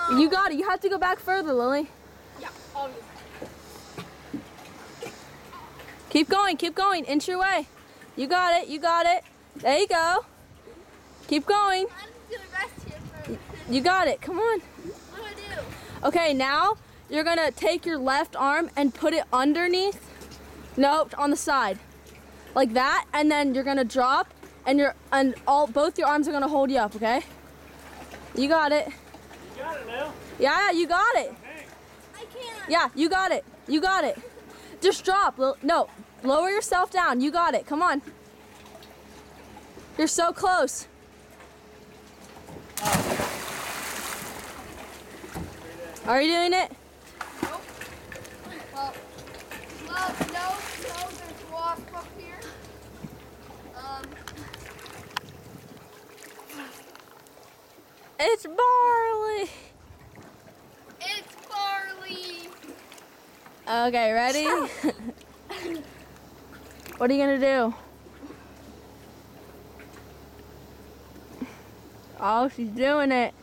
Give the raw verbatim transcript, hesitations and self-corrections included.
You got it. You have to go back further, Lily. Yeah, obviously. Keep going, keep going. Inch your way. You got it, you got it. There you go. Keep going. I'm just gonna rest here for a minute. You got it. Come on. What do I do? Okay, now you're gonna take your left arm and put it underneath. Nope, on the side. Like that, and then you're gonna drop, and you're and all both your arms are gonna hold you up, okay? You got it. You got it now. Yeah, you got it. Hey. I can't. Yeah, you got it. You got it. Just drop. Lo- No, lower yourself down. You got it. Come on. You're so close. Are you doing it? Nope. Well, well, no, no, there's wasp up here. Um, It's barley. it's barley. Okay, ready? What are you gonna do? Oh, she's doing it.